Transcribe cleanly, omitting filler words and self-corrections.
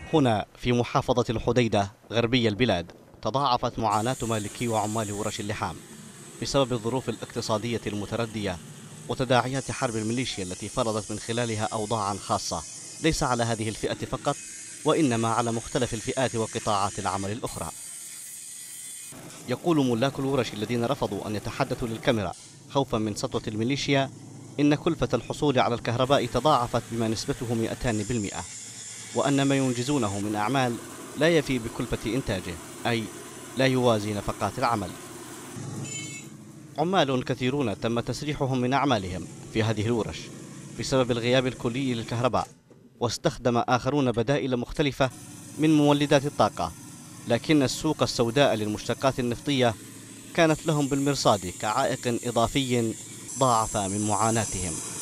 هنا في محافظة الحديدة غربي البلاد تضاعفت معاناة مالكي وعمال ورش اللحام بسبب الظروف الاقتصادية المتردية وتداعيات حرب الميليشيا التي فرضت من خلالها أوضاعا خاصة ليس على هذه الفئة فقط وإنما على مختلف الفئات وقطاعات العمل الأخرى. يقول ملاك الورش الذين رفضوا أن يتحدثوا للكاميرا خوفا من سطوة الميليشيا إن كلفة الحصول على الكهرباء تضاعفت بما نسبته 200%، وأن ما ينجزونه من أعمال لا يفي بكلفة إنتاجه، أي لا يوازي نفقات العمل. عمال كثيرون تم تسريحهم من أعمالهم في هذه الورش بسبب الغياب الكلي للكهرباء، واستخدم آخرون بدائل مختلفة من مولدات الطاقة، لكن السوق السوداء للمشتقات النفطية كانت لهم بالمرصاد كعائق إضافي ضاعف من معاناتهم.